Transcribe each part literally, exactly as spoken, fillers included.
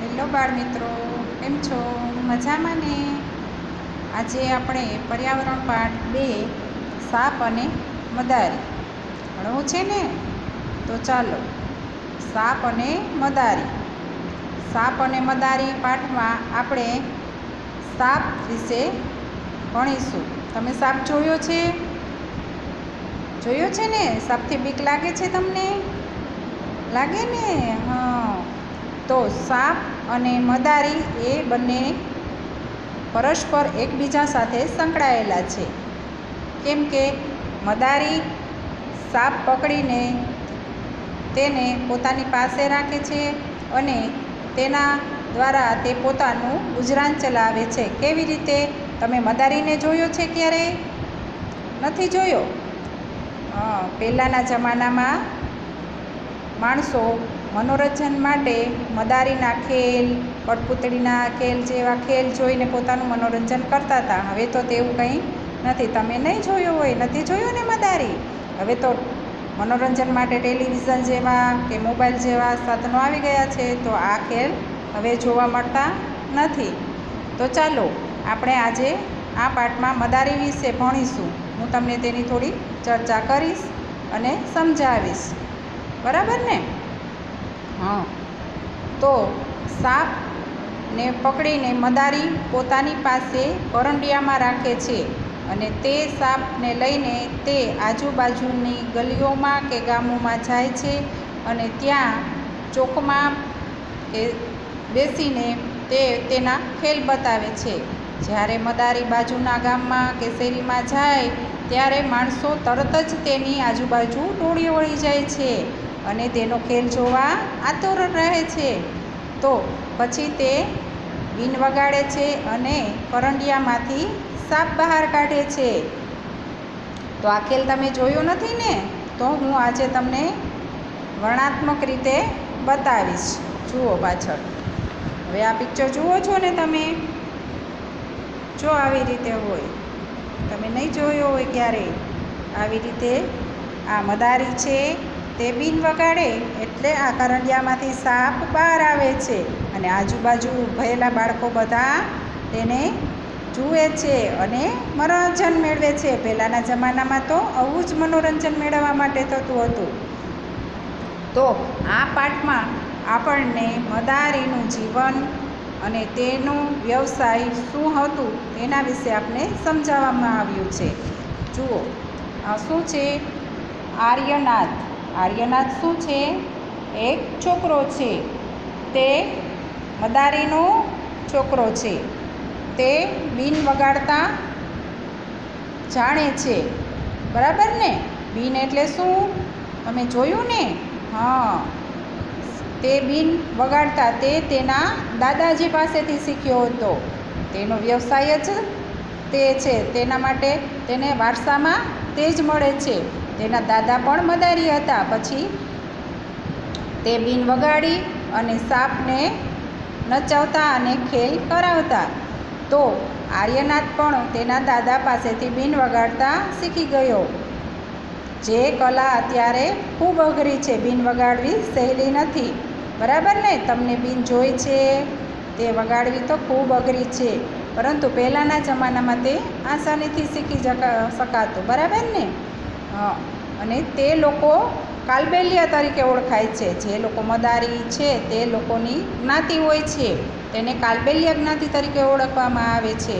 Hello બાળ મિત્રો, કેમ છો? મજામાં ને? આજે આપણે પર્યાવરણ પાઠ બે સાપ અને મદારી ભણવું છે ને, તો ચાલો સાપ અને મદારી. સાપ અને મદારી પાઠમાં આપણે સાપ વિશે ભણીશું. તમે સાપ જોયો છે? જોયો છે ને? સાપથી બીક લાગે છે તમને? લાગે ને? હા. તો સાપ અને મદારી એ બંને પરસ્પર એકબીજા સાથે સંકળાયેલા છે. કેમ કે મદારી સાપ પકડીને તેને પોતાની પાસે રાખે છે અને તેના દ્વારા તે પોતાનું ગુજરાન ચલાવે છે. કેવી રીતે? તમે મદારીને જોયો છે ક્યારે? નથી જોયો? હા, પહેલાંના જમાનામાં માણસો મનોરંજન માટે મદારીના ખેલ, કઠપૂતળીના ખેલ જેવા ખેલ જોઈને પોતાનું મનોરંજન કરતા હતા. હવે તો તેવું કંઈ નથી. તમે નહીં જોયું હોય, નથી જોયું ને મદારી? હવે તો મનોરંજન માટે ટેલિવિઝન જેવા કે મોબાઈલ જેવા સાધનો આવી ગયા છે, તો આ ખેલ હવે જોવા મળતા નથી. તો ચાલો આપણે આજે આ પાઠમાં મદારી વિશે ભણીશું. હું તમને તેની થોડી ચર્ચા કરીશ અને સમજાવીશ. બરાબર ને? હા. તો સાપને પકડીને મદારી પોતાની પાસે કરંડિયામાં રાખે છે અને તે સાપને લઈને તે આજુબાજુની ગલીઓમાં કે ગામોમાં જાય છે અને ત્યાં ચોકમાં એ બેસીને તે તેના ખેલ બતાવે છે. જ્યારે મદારી બાજુના ગામમાં કે શેરીમાં જાય ત્યારે માણસો તરત જ તેની આજુબાજુ દોડી વળી જાય છે અને તેનો ખેલ જોવા આતુર રહે છે. તો પછી તે બીન વગાડે છે અને કરંડિયામાંથી સાપ બહાર કાઢે છે. તો આ ખેલ તમે જોયો નથી ને? તો હું આજે તમને વર્ણનાત્મક રીતે બતાવીશ. જુઓ પાછળ. હવે આ પિક્ચર જુઓ છો ને તમે? જો આવી રીતે હોય, તમે નહીં જોયો હોય ક્યારે. આવી રીતે આ મદારી છે, તે બીન વગાડે એટલે આ કરંડિયામાંથી સાપ બહાર આવે છે અને આજુબાજુ ભયેલા બાળકો બધા તેને જુએ છે અને મનોરંજન મેળવે છે. પહેલાંના જમાનામાં તો આવું જ મનોરંજન મેળવવા માટે થતું હતું. તો આ પાઠમાં આપણને મદારીનું જીવન અને તેનો વ્યવસાય શું હતું તેના વિશે આપણે સમજાવવામાં આવ્યું છે. જુઓ, આ શું છે? આર્યનાથ. આર્યનાથ શું છે? એક છોકરો છે. તે મદારીનો છોકરો છે. તે બીન વગાડતા જાણે છે. બરાબર ને? બીન એટલે શું? તમે જોયું ને? હા, તે બીન વગાડતા તે તેના દાદાજી પાસેથી શીખ્યો હતો. તેનો વ્યવસાય જ તે છે. તેના માટે તેને વારસામાં તે જ મળે છે. તેના દાદા પણ મદારી હતા. પછી તે બીન વગાડી અને સાપને નચાવતા અને ખેલ કરાવતા. તો આર્યનાથ પણ તેના દાદા પાસેથી બીન વગાડતા શીખી ગયો. જે કલા અત્યારે ખૂબ અઘરી છે. બીન વગાડવી સહેલી નથી. બરાબર ને? તમને બીન જોઈ છે, તે વગાડવી તો ખૂબ અઘરી છે. પરંતુ પહેલાંના જમાનામાં તે આસાનીથી શીખી શકાતું. બરાબર ને? હા. અને તે લોકો કાલબેલિયા તરીકે ઓળખાય છે. જે લોકો મદારી છે તે લોકોની જ્ઞાતિ હોય છે, તેને કાલબેલિયા જ્ઞાતિ તરીકે ઓળખવામાં આવે છે.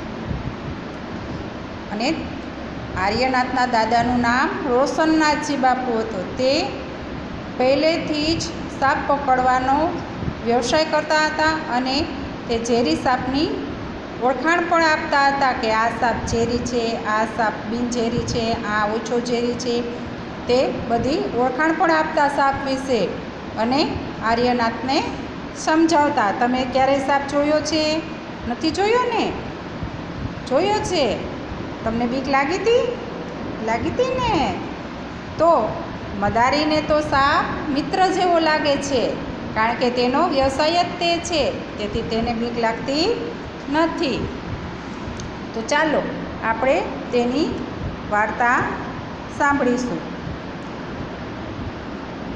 અને આર્યનાથના દાદાનું નામ રોશનનાથજી બાપુ હતું. તે પહેલેથી જ સાપ પકડવાનો વ્યવસાય કરતા હતા અને તે ઝેરી સાપની ઓળખાણ પણ આપતા હતા કે આ સાપ ઝેરી છે, આ સાપ બિનઝેરી છે, આ ઓછો ઝેરી છે. તે બધી ઓળખાણ પણ આપતા સાપ વિશે અને આર્યનાથને સમજાવતા. તમે ક્યારેય સાપ જોયો છે? નથી જોયો ને? જોયો છે? તમને બીક લાગી હતી? લાગી હતી ને? તો મદારીને તો સાપ મિત્ર જેવો લાગે છે, કારણ કે તેનો વ્યવસાય જ તે છે. તેથી તેને બીક લાગતી નથી. તો ચાલો આપણે તેની વાર્તા સાંભળીશું.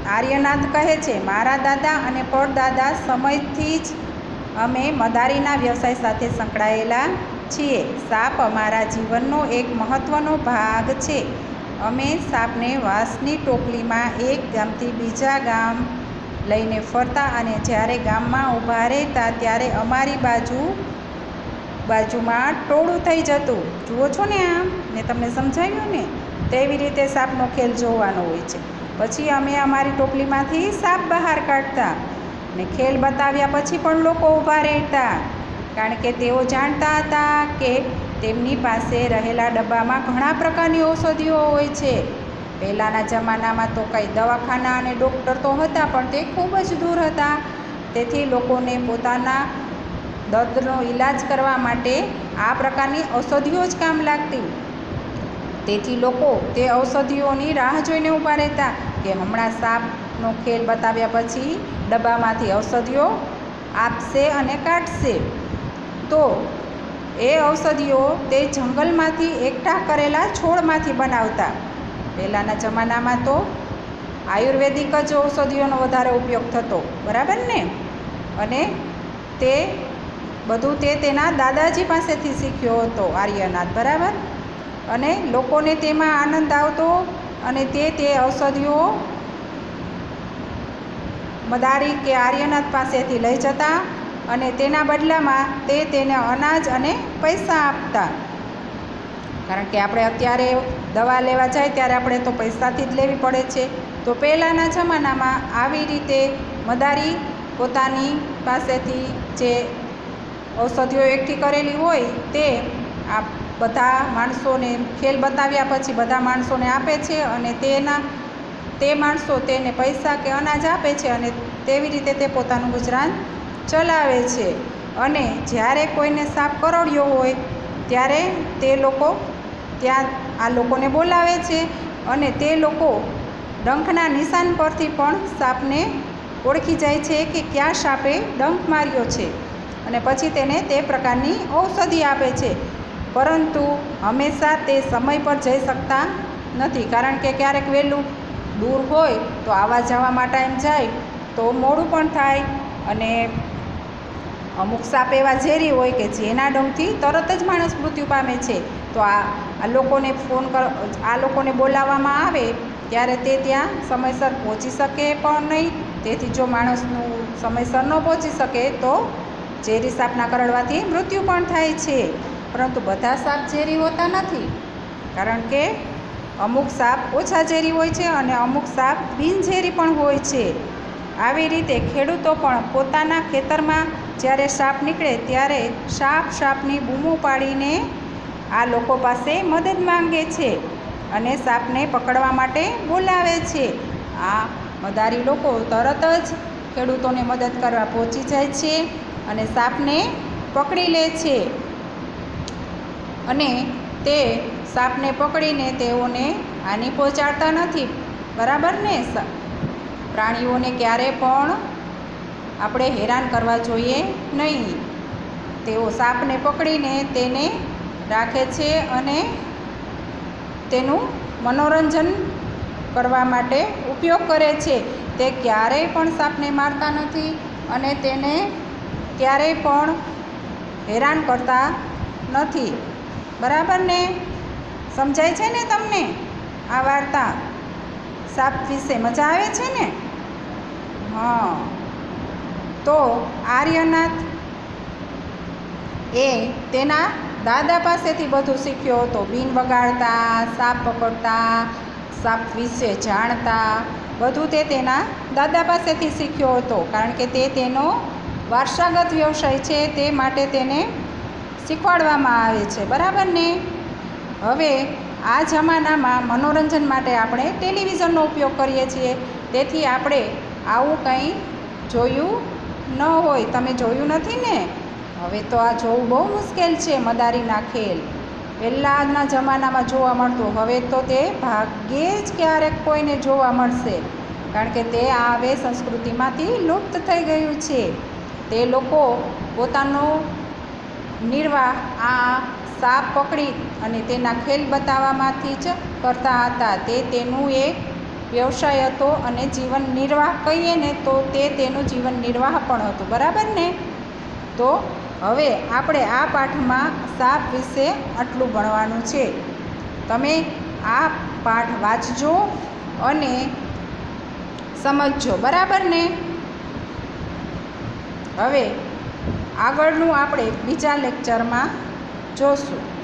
આર્યનાથ કહે છે, મારા દાદા અને પરદાદા સમયથી જ અમે મદારીના વ્યવસાય સાથે સંકળાયેલા છીએ. સાપ અમારા જીવનનો એક મહત્ત્વનો ભાગ છે. અમે સાપને વાંસની ટોપલીમાં એક ગામથી બીજા ગામ લઈને ફરતા અને જ્યારે ગામમાં ઊભા રહેતા ત્યારે અમારી બાજુ બાજુમાં ટોળું થઈ જતું. જુઓ છો ને, આમ મેં તમને સમજાવ્યું ને, તેવી રીતે સાપનો ખેલ જોવાનો હોય છે. પછી અમે અમારી ટોપલીમાંથી સાપ બહાર કાઢતા ને ખેલ બતાવ્યા પછી પણ લોકો ઊભા રહેતા, કારણ કે તેઓ જાણતા હતા કે તેમની પાસે રહેલા ડબ્બામાં ઘણા પ્રકારની ઔષધિઓ હોય છે. પહેલાંના જમાનામાં તો કંઈ દવાખાના અને ડૉક્ટર તો હતા, પણ તે ખૂબ જ દૂર હતા. તેથી લોકોને પોતાના દર્દનો ઈલાજ કરવા માટે આ પ્રકારની ઔષધિઓ જ કામ લાગતી. તેથી લોકો તે ઔષધિઓની રાહ જોઈને ઊભા રહેતા કે હમણાં સાપનો ખેલ બતાવ્યા પછી ડબ્બામાંથી ઔષધિઓ આપશે અને કાઢશે. તો એ ઔષધિઓ તે જંગલમાંથી એકઠા કરેલા છોડમાંથી બનાવતા. પહેલાંના જમાનામાં તો આયુર્વેદિક જ ઔષધિઓનો વધારે ઉપયોગ થતો, બરાબર ને? અને તે બધું તે તેના દાદાજી પાસેથી શીખ્યો હતો આર્યનાથ, બરાબર. અને લોકોને તેમાં આનંદ આવતો અને તે તે ઔષધિઓ મદારી કે આર્યનાથ પાસેથી લઈ જતા અને તેના બદલામાં તે તેને અનાજ અને પૈસા આપતા. કારણ કે આપણે અત્યારે દવા લેવા જાય ત્યારે આપણે તો પૈસાથી જ લેવી પડે છે. તો પહેલાંના જમાનામાં આવી રીતે મદારી પોતાની પાસેથી જે ઔષધિઓ એકઠી કરેલી હોય તે આ બધા માણસોને ખેલ બતાવ્યા પછી બધા માણસોને આપે છે અને તેના તે માણસો તેને પૈસા કે અનાજ આપે છે અને તેવી રીતે તે પોતાનું ગુજરાન ચલાવે છે. અને જ્યારે કોઈને સાપ કરડ્યો હોય ત્યારે તે લોકો ત્યાં આ લોકોને બોલાવે છે અને તે લોકો ડંખના નિશાન પરથી પણ સાપને ઓળખી જાય છે કે કયા સાપે ડંખ માર્યો છે અને પછી તેને તે પ્રકારની ઔષધિ આપે છે. પરંતુ હંમેશા તે સમય પર જઈ શકતા નથી, કારણ કે ક્યારેક વહેલું દૂર હોય તો આવવા જવામાં ટાઈમ જાય તો મોડું પણ થાય. અને અમુક સાપ એવા ઝેરી હોય કે જેના ડંખથી તરત જ માણસ મૃત્યુ પામે છે. તો આ આ લોકોને ફોન કર આ લોકોને બોલાવવામાં આવે ત્યારે તે ત્યાં સમયસર પહોંચી શકે પણ નહીં. તેથી જો માણસનું સમયસર ન પહોંચી શકે તો ઝેરી સાપના કરડવાથી મૃત્યુ પણ થાય છે. પરંતુ બધા સાપ ઝેરી હોતા નથી, કારણ કે અમુક સાપ ઓછા ઝેરી હોય છે અને અમુક સાપ બિનઝેરી પણ હોય છે. આવી રીતે ખેડૂતો પણ પોતાના ખેતરમાં જ્યારે સાપ નીકળે ત્યારે સાપ સાપની બૂમો પાડીને આ લોકો પાસે મદદ માંગે છે અને સાપને પકડવા માટે બોલાવે છે. આ મદારી લોકો તરત જ ખેડૂતોને મદદ કરવા પહોંચી જાય છે અને સાપને પકડી લે છે અને તે સાપને પકડીને તેઓને હાનિ પહોંચાડતા નથી, બરાબર ને? પ્રાણીઓને ક્યારે પણ આપણે હેરાન કરવા જોઈએ નહીં. તેઓ સાપને પકડીને તેને રાખે છે અને તેનું મનોરંજન કરવા માટે ઉપયોગ કરે છે. તે ક્યારેય પણ સાપને મારતા નથી અને તેને ક્યારેય પણ હેરાન કરતા નથી, બરાબર ને? સમજાય છે ને તમને આ વાર્તા સાપ વિશે? મજા આવે છે ને? હા. તો આર્યનાથ એ તેના દાદા પાસેથી બધું શીખ્યો હતો. બીન વગાડતા, સાપ પકડતા, સાપ વિશે જાણતા, બધું તે તેના દાદા પાસેથી શીખ્યો હતો. કારણ કે તે તેનો વારસાગત વ્યવસાય છે, તે માટે તેને શીખવાડવામાં આવે છે, બરાબર ને? હવે આ જમાનામાં મનોરંજન માટે આપણે ટેલિવિઝનનો ઉપયોગ કરીએ છીએ. તેથી આપણે આવું કંઈ જોયું ન હોય. તમે જોયું નથી ને? હવે તો આ જોવું બહુ મુશ્કેલ છે, મદારીના ખેલ. પહેલાંના જમાનામાં જોવા મળતું, હવે તો તે ભાગ્યે જ ક્યારેક કોઈને જોવા મળશે, કારણ કે તે આ હવે સંસ્કૃતિમાંથી લુપ્ત થઈ ગયું છે. તે લોકો પોતાનો નિર્વાહ આ સાપ પકડી અને તેના ખેલ બતાવવામાંથી જ કરતા હતા. તે તેનું એક વ્યવસાય હતો અને જીવન નિર્વાહ કહીએ ને તો તે તેનું જીવન નિર્વાહ પણ હતું. બરાબર ને? તો હવે આપણે આ પાઠમાં સાપ વિશે આટલું ભણવાનું છે. તમે આ પાઠ વાંચજો અને સમજજો. બરાબર ને? હવે આગળનું આપણે બીજા લેક્ચરમાં જોશું.